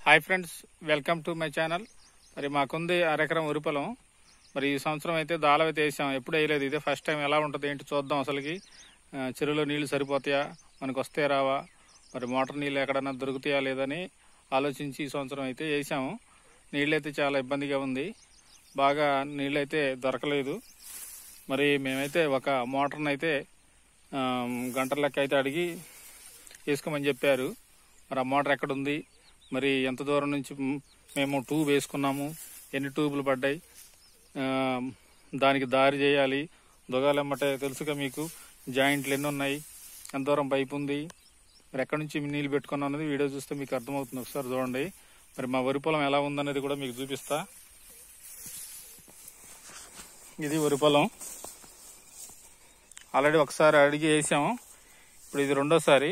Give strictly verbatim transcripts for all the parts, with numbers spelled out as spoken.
Hi friends, welcome to my channel. మరి మాకుంది అరెకరం వరి పొలం. మరి ఈ సంవత్సరం అయితే దాళవైతే వేసాం, ఎప్పుడు వేయలేదు. ఇదే ఫస్ట్ టైం. ఎలా ఉంటుంది ఏంటి చూద్దాం. అసలుకి చెరువులో నీళ్లు సరిపోతాయా, మనకు వస్తే రావా, మరి మోటార్ నీళ్ళు ఎక్కడన్నా దొరుకుతాయా లేదని ఆలోచించి ఈ సంవత్సరం అయితే వేసాము. నీళ్ళైతే చాలా ఇబ్బందిగా ఉంది, బాగా నీళ్ళైతే దొరకలేదు. మరి మేమైతే ఒక మోటార్ని అయితే గంటల లెక్క అయితే అడిగి వేసుకోమని చెప్పారు. మరి ఆ మోటార్ ఎక్కడుంది, మరి ఎంత దూరం నుంచి మేము ట్యూబ్ వేసుకున్నాము, ఎన్ని ట్యూబులు పడ్డాయి, దానికి దారి చేయాలి, దుగాలెమ్మటే తెలుసుగా మీకు, జాయింట్లు ఎన్ని ఉన్నాయి, ఎంత దూరం పైపు ఉంది, మరి ఎక్కడి నుంచి నీళ్ళు పెట్టుకున్నాం అన్నది వీడియో చూస్తే మీకు అర్థమవుతుంది. ఒకసారి చూడండి. మరి మా వరి పొలం ఎలా ఉందనేది కూడా మీకు చూపిస్తా. ఇది వరి పొలం. ఆల్రెడీ ఒకసారి అడిగి వేసాము, ఇప్పుడు ఇది రెండోసారి.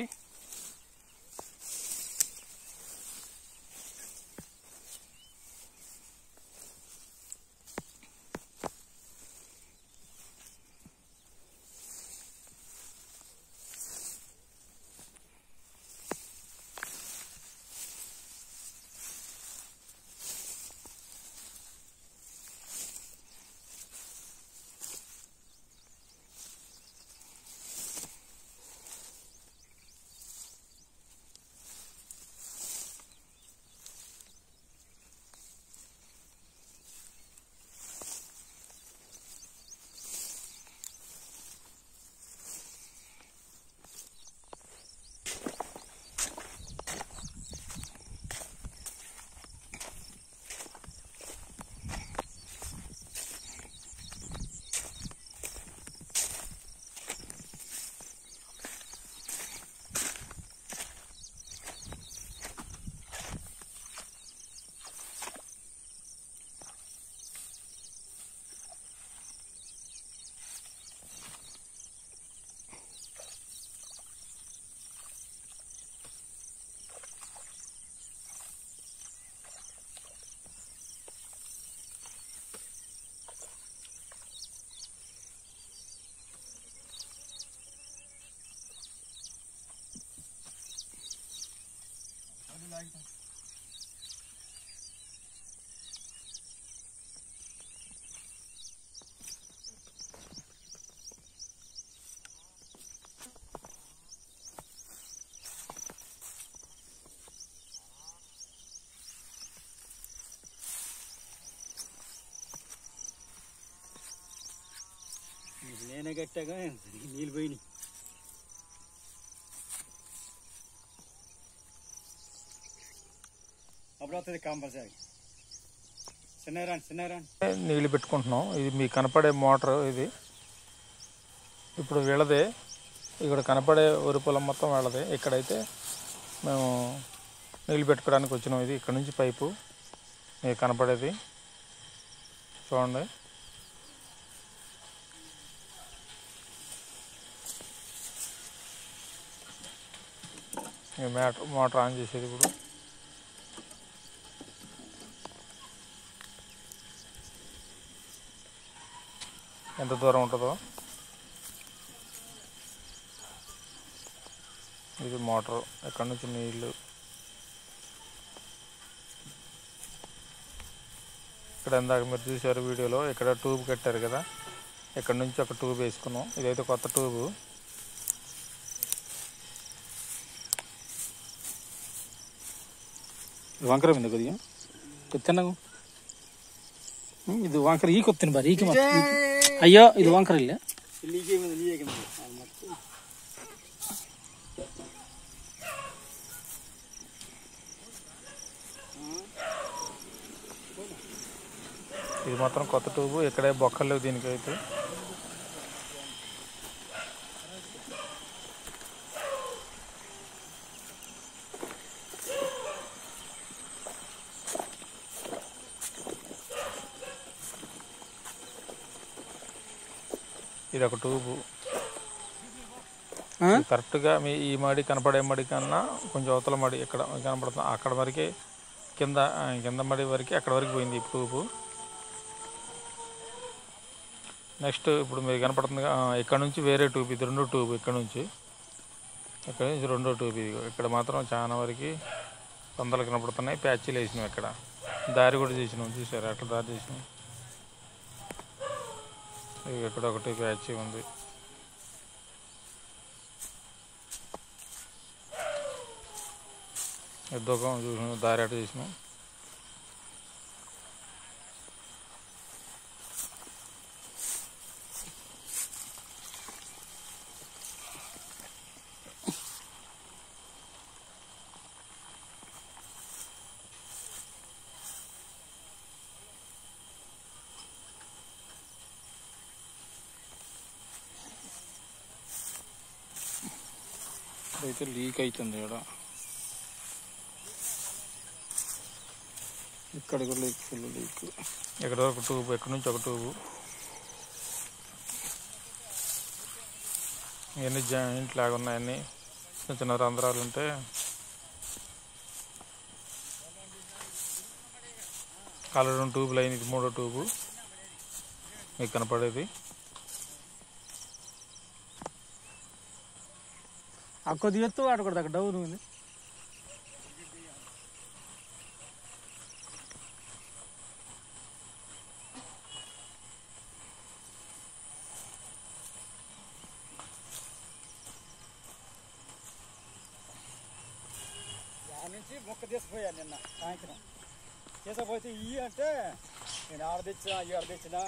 నేనే కట్టాగా నీళ్ళు పోయినాయి. అప్పుడు వస్తుంది కంపల్సరీ. చిన్నరాన్ చిన్నరాన్ నీళ్ళు పెట్టుకుంటున్నాం. ఇది మీకు కనపడే మోటార్. ఇది ఇప్పుడు వీళ్ళదే, ఇక్కడ కనపడే వరి పొలం మొత్తం వీళ్ళదే. ఇక్కడైతే మేము నీళ్ళు పెట్టుకోవడానికి వచ్చినాం. ఇది ఇక్కడ నుంచి పైపు మీకు కనపడేది చూడండి. మోటార్ మోటార్ ఆన్ చేసేది ఇప్పుడు. ఎంత దూరం ఉంటుందో ఇది మోటార్. ఎక్కడి నుంచి నీళ్ళు ఇక్కడ ఇందాక మీరు చూసారు వీడియోలో, ఇక్కడ ట్యూబ్ కట్టారు కదా, ఇక్కడ నుంచి ఒక ట్యూబ్ వేసుకున్నాం. ఇదైతే కొత్త ట్యూబు. వంకర మీద కొద్దిగా కొత్తనగు ఇది వంకర ఈ కొత్తని బారి ఈకి అయ్యో ఇది వంకర ಇಲ್ಲ ಇಲ್ಲಿಗೆ ಬಂದು ನೀಗೆ ಮತ್ತೆ ఇది మాత్రం కొత్త ట్యూబ్. ఇక్కడే బొక్కలు లేవు దీనికైతే. ఇది ఒక ట్యూబు. కరెక్ట్గా మీ ఈ మడి కనపడే మడి కన్నా కొంచెం అవతల మడి ఇక్కడ కనపడుతుంది, అక్కడ వరకే, కింద కింద మడి వరకు అక్కడ వరకు పోయింది ఈ ట్యూబు. నెక్స్ట్ ఇప్పుడు మీరు కనపడుతుంది ఇక్కడ నుంచి వేరే ట్యూబ్. ఇది రెండో ట్యూబ్. ఇక్కడ నుంచి ఇక్కడ నుంచి రెండో ట్యూబ్. ఇది ఇక్కడ మాత్రం చాలా వరకు వందలు కనపడుతున్నాయి. ప్యాచీలు వేసినాం. ఇక్కడ దారి కూడా చేసినాం. చూసారు అట్లా దారి చేసినాం. ఇక్కడ ఒకటి ప్యాచీ ఉంది. ఎద్దొకం చూసినాం. దారి అట్ట చేసినాం. అయితే లీక్ అవుతుంది. ఇక్కడ ఇక్కడ కూడా లీక్ ఫుల్ లీక్. ఎక్కడ ఒక ట్యూబ్, ఎక్కడి నుంచి ఒక ట్యూబు. ఇవన్నీ జాయింట్ లాగా ఉన్నాయన్నీ. చిన్న చిన్న రంధ్రాలు ఉంటే ఆల్రెడీ రెండు ట్యూబులు అయినాయి. ఇది మూడో ట్యూబు మీకు కనపడేది. ఆ కొద్ది ఎత్తు వాడు కూడా అక్కడ డౌన్ ఉంది. నుంచి మొక్క తీసుకుపోయా నిన్న సాయంత్రం. తీసుకుపోతే ఇవి అంటే నేను ఆడ తెచ్చినా ఈ ఆడ తెచ్చినా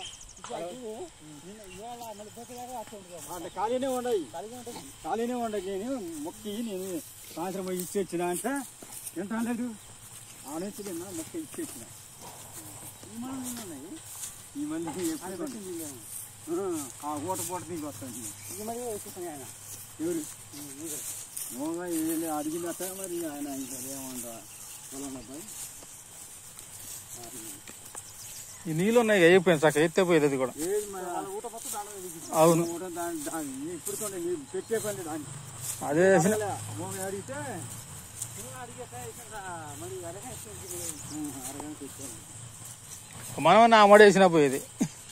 అంటే ఖాళీనే ఉండవు. ఖాళీనే ఉండవు. నేను మొక్క నేను సాయంత్రం పోయి ఇచ్చి వచ్చిన అంటే ఎంత అనలేదు. ఆ నుంచి నిన్న మొక్క ఇచ్చి వచ్చిన. ఈ మంది ఉన్నాయి. ఈ మంది ఆ ఓట పూట దిగి వస్తాను. ఈ మరి వేసుకున్నాయి ఆయన ఎవరు మోగా అడిగినట్ట. మరి ఆయన ఏమంటా పొలం ఈ నీళ్ళు ఉన్నాయి. అయిపోయింది చక్క ఎత్తిపోయేది. అది కూడా అవును. ఇప్పుడు పెట్టే పని దాన్ని అదే మోగ అడిగితే మరి మనం అమ్మడి వేసినా పోయేది.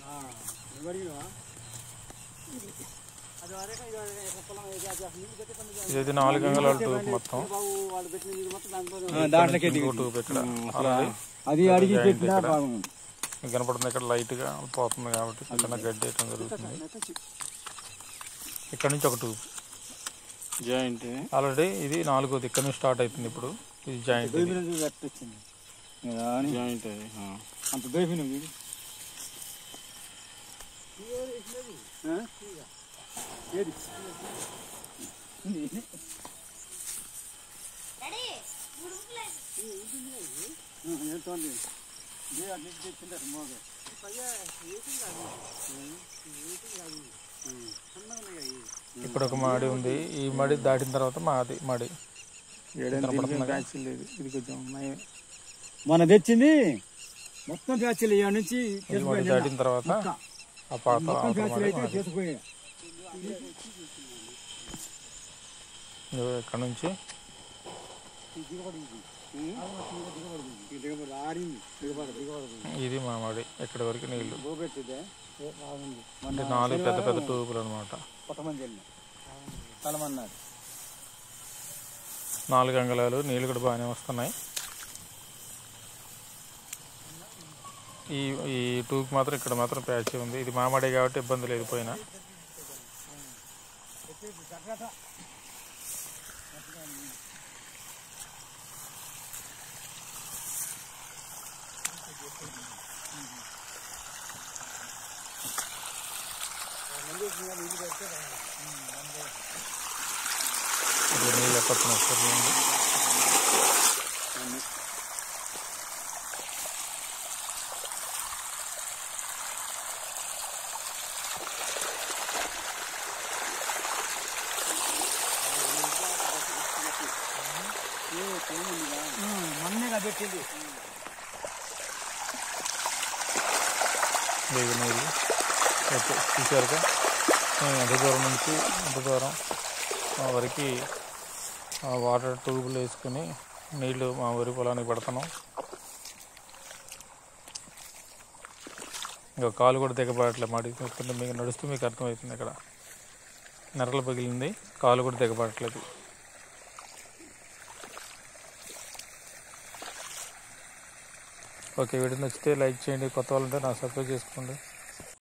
ఇది నాలుగు అంగళాల ట్యూబ్ మొత్తం. దాంట్లోకి ట్యూబ్ ఇక్కడ అది అడిగి పెట్టినా బాగుంది. కనపడుతుంది. ఇక్కడ లైట్ గా పోతుంది కాబట్టి చిన్న గడ్డి వేయటం జరుగుతుంది. ఇక్కడ నుంచి ఒక ట్యూబ్ జాయింట్ ఆల్రెడీ ఇది నాలుగోది. ఇక్కడ నుంచి స్టార్ట్ అవుతుంది. ఇప్పుడు ఇది జాయింట్ జాయింట్ అంత దోపిన ఏది ఏంటండి ఇక్కడ ఒక మాడి ఉంది. ఈ మడి దాటిన తర్వాత మాది మడి ఇది కొంచెం మన తెచ్చింది మొత్తం బ్యాచ్లు ఇక నుంచి దాటిన తర్వాత ఆ పాత ఇక్కడ నుంచి ఇది మా మడి. ఎక్కడి వరకు నీళ్లు అంటే నాలుగు పెద్ద పెద్ద ట్యూబులు అనమాట. నాలుగు అంగళాలు నీళ్ళు కూడా బాగానే వస్తున్నాయి. ఈ ఈ ట్యూబ్ మాత్రం ఇక్కడ మాత్రం ప్యాచ్ ఉంది. ఇది మామడే కాబట్టి ఇబ్బంది లేదు. పోయినా నీళ్ళు ఎక్కడ వస్తుంది. మొన్నగా పెట్టింది నీళ్ళు చూసారుగా. ఎంత దూరం నుంచి ఎంత దూరం వరకు వాటర్ ట్యూబులు వేసుకుని నీళ్లు మా వరి పొలానికి పెడతాను. ఇంకా కాలు కూడా దిగబడట్లేదు. మాడి చూస్తుంటే మీకు నడుస్తూ మీకు అర్థమవుతుంది. ఇక్కడ నెరలు పగిలింది. కాలు కూడా దిగబడట్లేదు. ఓకే, వీడియో నచ్చితే లైక్ చేయండి, కొత్త వాళ్ళంటే నాకు సబ్స్క్రైబ్ చేసుకోండి.